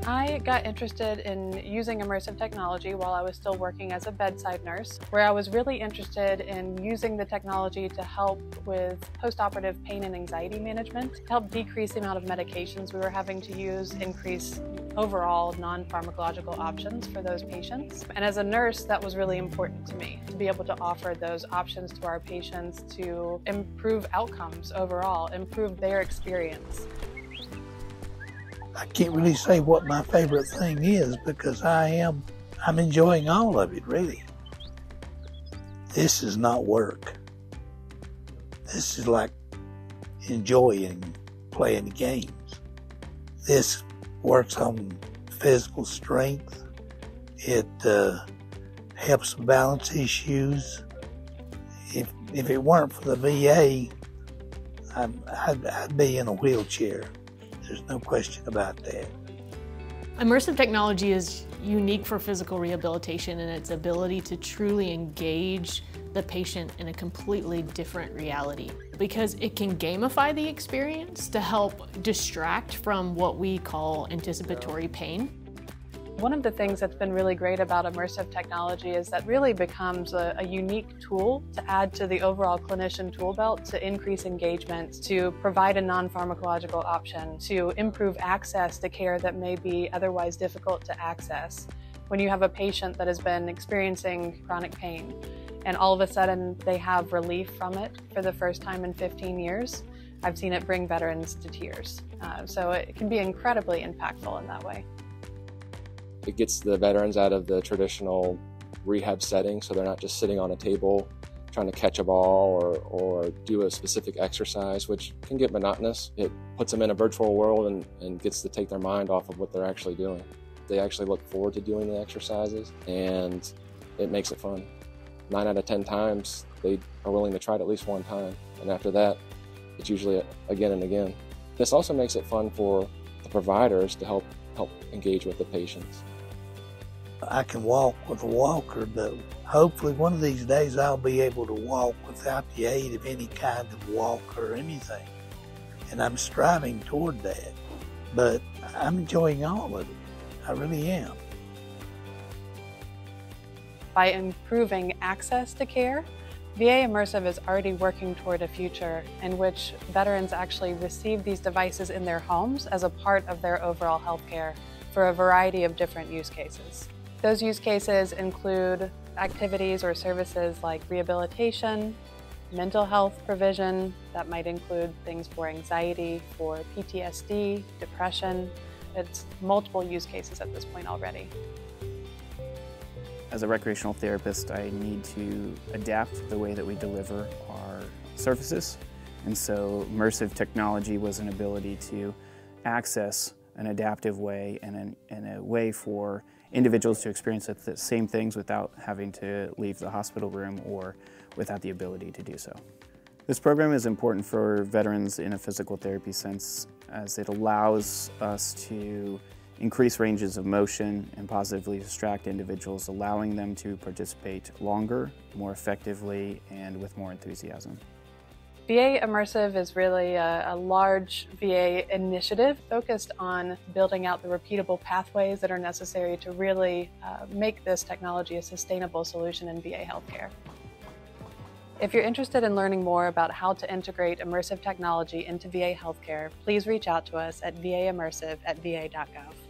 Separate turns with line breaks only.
I got interested in using immersive technology while I was still working as a bedside nurse, where I was really interested in using the technology to help with post-operative pain and anxiety management, to help decrease the amount of medications we were having to use, increase overall non-pharmacological options for those patients. And as a nurse, that was really important to me, to be able to offer those options to our patients to improve outcomes overall, improve their experience.
I can't really say what my favorite thing is because I'm enjoying all of it, really. This is not work. This is like enjoying playing games. This works on physical strength. It helps balance issues. If it weren't for the VA, I'd be in a wheelchair. There's no question about that.
Immersive technology is unique for physical rehabilitation in its ability to truly engage the patient in a completely different reality, because it can gamify the experience to help distract from what we call anticipatory pain.
One of the things that's been really great about immersive technology is that really becomes a unique tool to add to the overall clinician tool belt to increase engagement, to provide a non-pharmacological option, to improve access to care that may be otherwise difficult to access. When you have a patient that has been experiencing chronic pain and all of a sudden they have relief from it for the first time in 15 years, I've seen it bring veterans to tears. So it can be incredibly impactful in that way.
It gets the veterans out of the traditional rehab setting, so they're not just sitting on a table trying to catch a ball or do a specific exercise, which can get monotonous. It puts them in a virtual world and gets to take their mind off of what they're actually doing. They actually look forward to doing the exercises, and it makes it fun. 9 out of 10 times, they are willing to try it at least one time, and after that, it's usually again and again. This also makes it fun for the providers to help engage with the patients.
I can walk with a walker, but hopefully one of these days I'll be able to walk without the aid of any kind of walker or anything. And I'm striving toward that. But I'm enjoying all of it. I really am.
By improving access to care, VA Immersive is already working toward a future in which veterans actually receive these devices in their homes as a part of their overall healthcare for a variety of different use cases. Those use cases include activities or services like rehabilitation, mental health provision, that might include things for anxiety, for PTSD, depression. It's multiple use cases at this point already.
As a recreational therapist, I need to adapt the way that we deliver our services. And so immersive technology was an ability to access an adaptive way and a way for individuals to experience the same things without having to leave the hospital room or without the ability to do so. This program is important for veterans in a physical therapy sense, as it allows us to increase ranges of motion and positively distract individuals, allowing them to participate longer, more effectively, and with more enthusiasm.
VA Immersive is really a large VA initiative focused on building out the repeatable pathways that are necessary to really make this technology a sustainable solution in VA healthcare. If you're interested in learning more about how to integrate immersive technology into VA healthcare, please reach out to us at vaimmersive@va.gov.